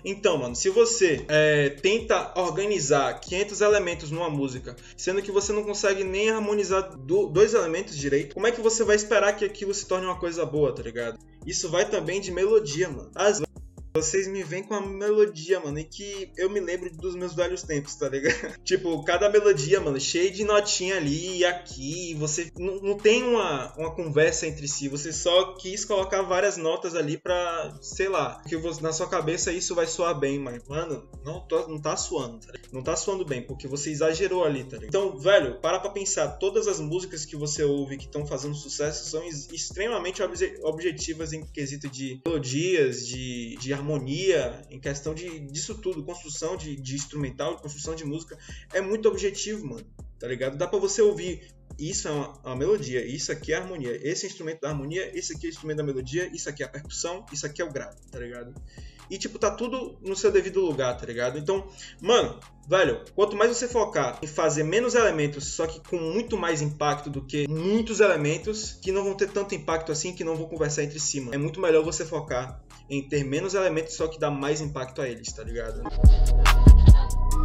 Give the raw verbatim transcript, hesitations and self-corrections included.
Então, mano, se você é, tenta organizar quinhentos elementos numa música, sendo que você não consegue nem harmonizar do, dois elementos direito, como é que você vai esperar que aquilo se torne uma coisa boa, tá ligado? Isso vai também de melodia, mano. Às vezes vocês me vêm com uma melodia, mano, e que eu me lembro dos meus velhos tempos, tá ligado? Tipo, cada melodia, mano, cheia de notinha ali e aqui, você não, não tem uma, uma conversa entre si, você só quis colocar várias notas ali pra, sei lá, que você, na sua cabeça isso vai soar bem, mas, mano, não, tô, não tá suando, tá ligado? Não tá suando bem, porque você exagerou ali, tá ligado? Então, velho, para pra pensar, todas as músicas que você ouve que estão fazendo sucesso são ex- extremamente obje- objetivas em quesito de melodias, de, de harmonia, harmonia, em questão de, disso tudo, construção de, de instrumental, construção de música, é muito objetivo, mano, tá ligado? Dá pra você ouvir, isso é uma, uma melodia, isso aqui é a harmonia, esse é o instrumento da harmonia, esse aqui é o instrumento da melodia, isso aqui é a percussão, isso aqui é o grave, tá ligado? E, tipo, tá tudo no seu devido lugar, tá ligado? Então, mano, velho, quanto mais você focar em fazer menos elementos, só que com muito mais impacto do que muitos elementos que não vão ter tanto impacto assim, que não vão conversar entre si, mano. É muito melhor você focar em ter menos elementos, só que dá mais impacto a eles, tá ligado?